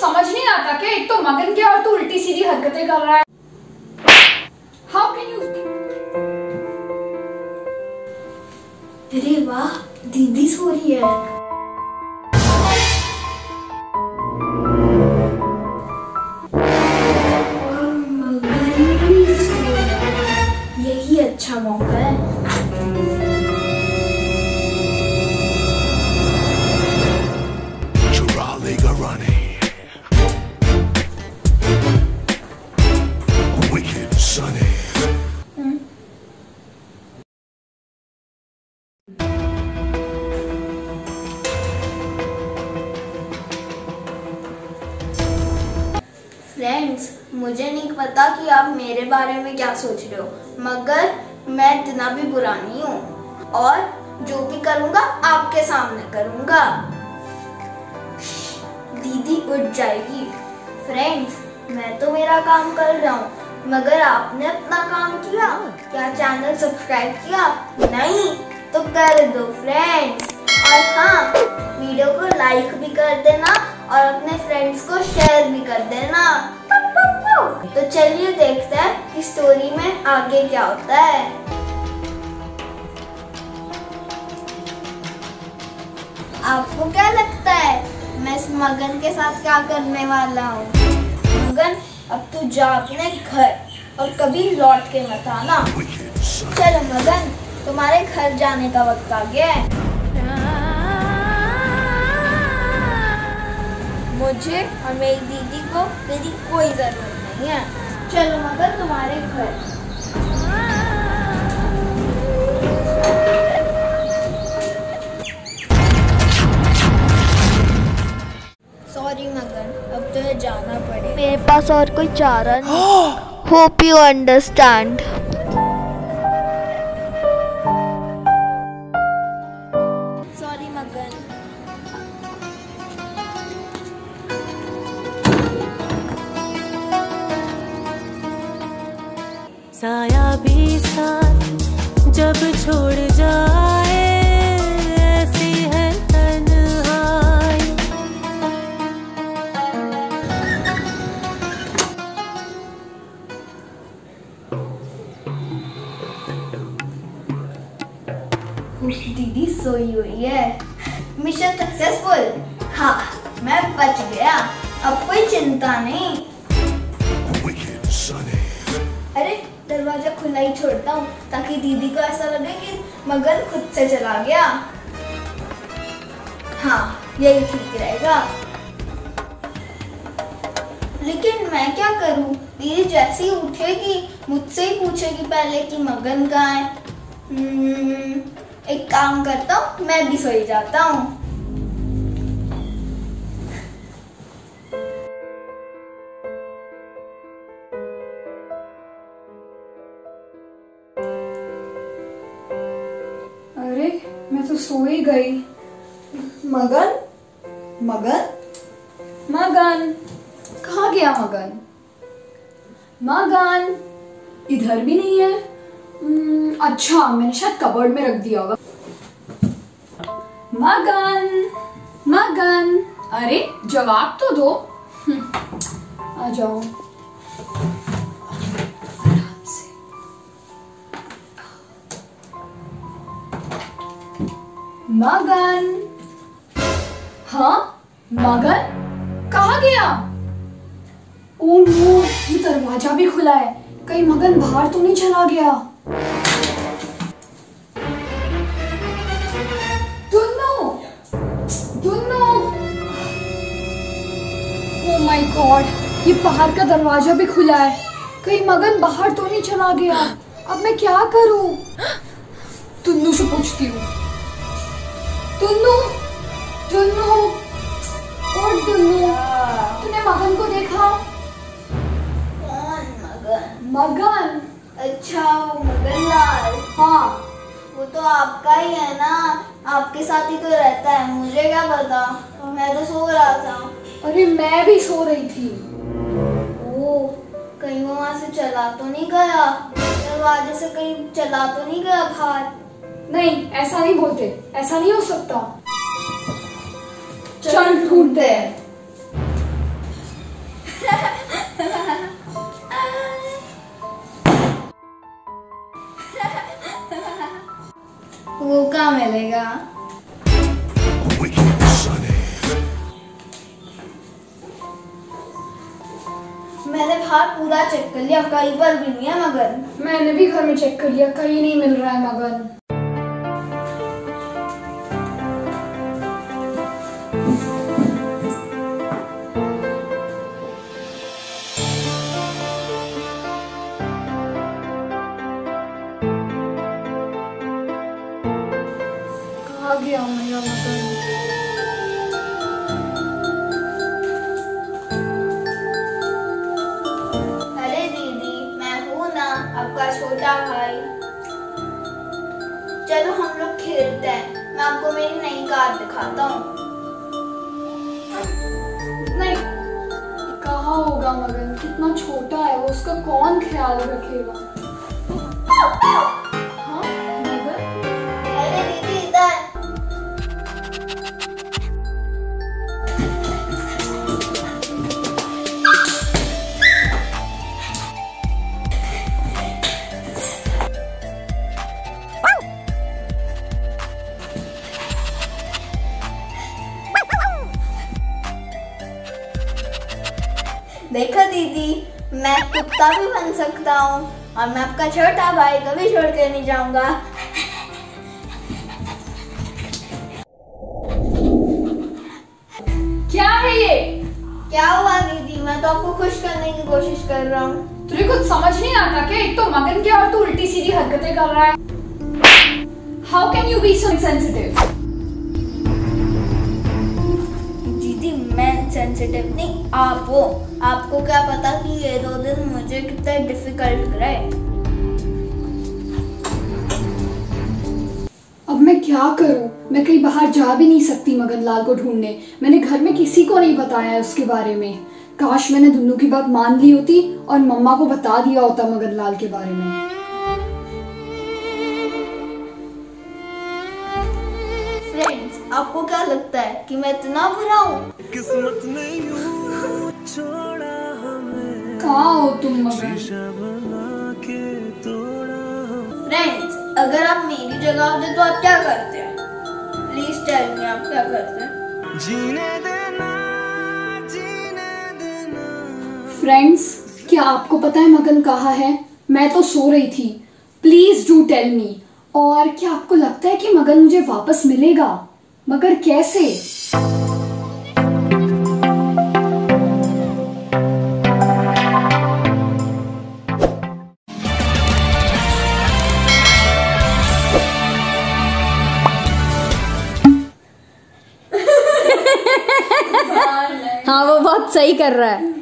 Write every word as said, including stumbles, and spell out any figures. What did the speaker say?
समझ नहीं आता क्या? एक तो मगन क्या और तू उल्टी सीधी हरकतें कर रहा है। How can you? अरे वाह, दीदी सो रही है। और मगन भी सो रहा है। यही अच्छा मौका है। फ्रेंड्स, मुझे नहीं पता कि आप मेरे बारे में क्या सोच रहे हो, मगर मैं इतना भी बुरा नहीं हूँ और जो भी करूँगा आपके सामने करूँगा। दीदी उठ जाएगी। फ्रेंड्स, मैं तो मेरा काम कर रहा हूँ, मगर आपने अपना काम किया? क्या चैनल सब्सक्राइब किया? नहीं तो कर दो फ्रेंड्स। और हाँ, वीडियो को लाइक भी कर देना और अपने फ्रेंड्स को शेयर भी कर देना। तो चलिए देखते हैं कि स्टोरी में आगे क्या होता है। आपको क्या लगता है मैं इस मगन के साथ क्या करने वाला हूँ? मगन, अब तू जा अपने घर और कभी लौट के मत आना। चलो मगन, तुम्हारे घर जाने का वक्त आ गया है। मुझे और मेरी दीदी को तेरी कोई जरूरत नहीं है। चलो मगर तुम्हारे घर। सॉरी मगन, अब तुम्हें जाना पड़ेगा। मेरे पास और कोई चारा नहीं। Hope you understand. सॉरी मगन। साया भी साथ जब छोड़ जाए, ऐसी है तन्हाई। दीदी सोई हुई है। Mission successful. हाँ, मैं बच गया, अब कोई चिंता नहीं। अरे, दरवाजा खुला ही छोड़ता हूँ ताकि दीदी को ऐसा लगे कि मगन खुद से चला गया। हाँ, यही ठीक रहेगा। लेकिन मैं क्या करूँ? दीदी जैसे ही उठेगी मुझसे ही पूछेगी पहले कि मगन कहाँ है। हम्म, एक काम करता हूँ, मैं भी सो जाता हूँ। अरे, मैं तो सो ही गई। मगन, मगन, मगन, कहाँ गया मगन? मगन इधर भी नहीं है। Hmm, अच्छा, मैंने शायद कबर्ड में रख दिया होगा। मगन, मगन, अरे जवाब तो दो। आ जाओ। मगन, हाँ मगन, कहाँ गया? ओह नो, ये दरवाजा भी खुला है। कहीं मगन बाहर तो नहीं चला गया? ओह माय गॉड, ये बाहर का दरवाजा भी खुला है। कहीं मगन बाहर तो नहीं चला गया? अब मैं क्या करूं? तुन्नू से पूछती हूँ। तुन्नू, तुन्नू, और तुन्नू, तूने मगन को देखा? कौन मगन? मगन? अच्छा, वो मगन लाल। हाँ, वो तो आपका ही है ना, आपके साथ ही तो रहता है। मुझे क्या पता, मैं तो सो रहा था। अरे मैं भी सो रही थी। ओह, कहीं वो वहां से चला तो नहीं गया? दरवाजे से कहीं चला तो नहीं गया बाहर? नहीं, ऐसा नहीं बोलते, ऐसा नहीं हो सकता। चल ढूंढते हैं। कितना मिलेगा? मैंने बाहर पूरा चेक कर लिया, कहीं पर भी नहीं है मगन। मैंने भी घर में चेक कर लिया, कहीं नहीं मिल रहा है मगन। कहाँ गया मेरा मगन? अरे दीदी, मैं हूँ ना आपका छोटा भाई। चलो हम लोग खेलते हैं, मैं आपको मेरी नई कार दिखाता हूँ। नहीं, कहाँ होगा मगन? कितना छोटा है वो, उसका कौन ख्याल रखेगा? हाँ मगन? अरे दीदी इधर। देखो दीदी, मैं कुत्ता भी बन सकता हूँ और मैं आपका छोटा भाई कभी छोड़ के नहीं जाऊंगा। क्या है ये? क्या हुआ दीदी? मैं तो आपको खुश करने की कोशिश कर रहा हूँ। तुझे कुछ समझ नहीं आता क्या? एक तो मगन क्या और तू उल्टी सीधी हरकतें कर रहा है। How can you be so insensitive? दीदी मैं सेंसिटिव नहीं, आप हो। आपको क्या पता कि ये दो दिन मुझे कितने डिफिकल्ट गए। अब मैं क्या करूं? मैं कहीं बाहर जा भी नहीं सकती मगन लाल को ढूंढने। मैंने घर में किसी को नहीं बताया है उसके बारे में। काश मैंने दुन्नू की बात मान ली होती और मम्मा को बता दिया होता मगन लाल के बारे में। फ्रेंड्स, आपको क्या लगता है कि मैं इतना बुरा हूँ? किस्मत ने यूं छोड़ा हमें, कहाँ हो तुम मगन? शीशा बना के तोड़ा हमें। फ्रेंड्स, अगर आप मेरी जगह होते तो आप क्या करते? प्लीज टेल मी, आप क्या करते? जीने देना, जीने देना। फ्रेंड्स, क्या आपको पता है मगन कहाँ है? मैं तो सो रही थी। Please do tell me. और क्या आपको लगता है कि मगन मुझे वापस मिलेगा? मगर कैसे? हाँ, वो बहुत सही कर रहा है।